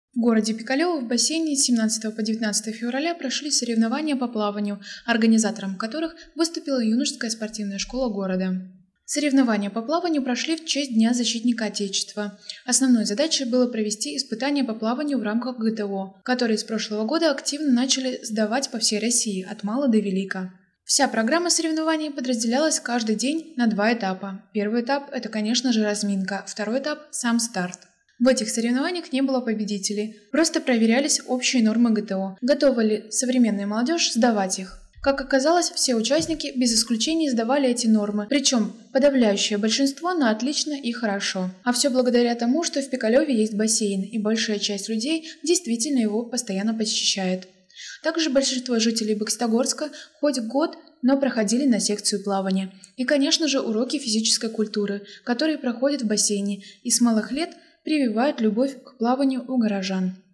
В городе Пикалево в бассейне с 17 по 19 февраля прошли соревнования по плаванию, организатором которых выступила юношеская спортивная школа города. Соревнования по плаванию прошли в честь Дня защитника Отечества. Основной задачей было провести испытания по плаванию в рамках ГТО, которые с прошлого года активно начали сдавать по всей России, от мала до велика. Вся программа соревнований подразделялась каждый день на два этапа. Первый этап – это, конечно же, разминка, второй этап – сам старт. В этих соревнованиях не было победителей, просто проверялись общие нормы ГТО, готова ли современная молодежь сдавать их. Как оказалось, все участники без исключения сдавали эти нормы, причем подавляющее большинство на отлично и хорошо. А все благодаря тому, что в Пикалеве есть бассейн, и большая часть людей действительно его постоянно посещает. Также большинство жителей Бокстогорска хоть год, но проходили на секцию плавания. И, конечно же, уроки физической культуры, которые проходят в бассейне и с малых лет прививают любовь к плаванию у горожан.